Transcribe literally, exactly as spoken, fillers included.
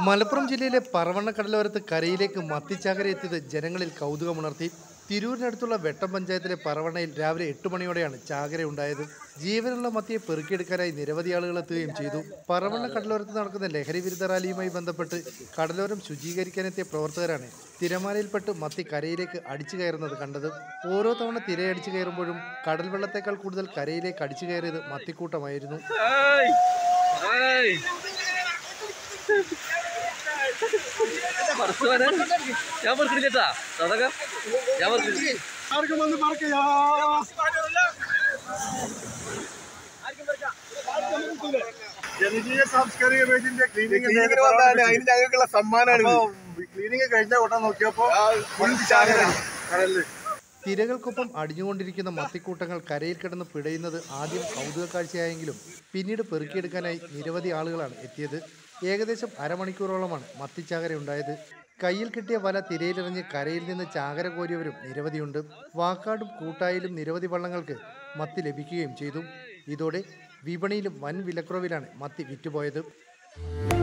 മലപ്പുറം ജില്ലയിലെ പറവണ്ണ കടലോരത്ത് കരയിലേക്ക് മത്തിച്ചാകര എത്തിയത് ജനങ്ങളിൽ കൗതുകമുണർത്തി. തിരൂരിനടുത്തുള്ള വെട്ടം പഞ്ചായത്തിലെ പറവണ്ണയിൽ രാവിലെ എട്ട് മണിയോടെയാണ് ചാകര ഉണ്ടായത്. ജീവനുള്ള മത്തിയെ പെറുക്കിയെടുക്കാനായി നിരവധി ആളുകൾ എത്തുകയും ചെയ്തു. പറവണ്ണ കടലോരത്ത് നടക്കുന്ന ലഹരി വിരുദ്ധ റാലിയുമായി ബന്ധപ്പെട്ട് കടലോരം ശുചീകരിക്കാനെത്തിയ പ്രവർത്തകരാണ് തിരമാലയിൽപ്പെട്ട് മത്തി കരയിലേക്ക് അടിച്ചു കയറുന്നത് കണ്ടത്. ഓരോ തവണ തിരയടിച്ചു കയറുമ്പോഴും കടൽ വെള്ളത്തേക്കാൾ കൂടുതൽ കരയിലേക്ക് അടിച്ചു കയറിയത് മത്തിക്കൂട്ടമായിരുന്നു. ഞാൻ പറക്കില്ല ഞാൻ ജനകീയ സാംസ്കാരിക വേദിന്റെ ക്ലീനിങ് ഞങ്ങൾക്കുള്ള സമ്മാനമാണ്. ക്ലീനിങ് കഴിഞ്ഞ ഉടനെ നോക്കിയപ്പോ കടലില് തിരകൾക്കൊപ്പം അടിഞ്ഞുകൊണ്ടിരിക്കുന്ന മത്തിക്കൂട്ടങ്ങൾ കരയിൽ കിടന്ന് പിടയുന്നത് ആദ്യം കൗതുക കാഴ്ചയായെങ്കിലും പിന്നീട് പെറുക്കിയെടുക്കാനായി നിരവധി ആളുകളാണ് എത്തിയത്. ഏകദേശം അരമണിക്കൂറോളമാണ് മത്തിച്ചാകര ഉണ്ടായത്. കയ്യിൽ കിട്ടിയ വല തിരയിലെറിഞ്ഞ് കരയിൽ നിന്ന് ചാകര കോരിയവരും നിരവധിയുണ്ട്. വാക്കാടും കൂട്ടായിലും നിരവധി വള്ളങ്ങൾക്ക് മത്തി ലഭിക്കുകയും ചെയ്തു. ഇതോടെ വിപണിയിലും വൻ വിലക്കുറവിലാണ് മത്തി വിറ്റുപോയത്.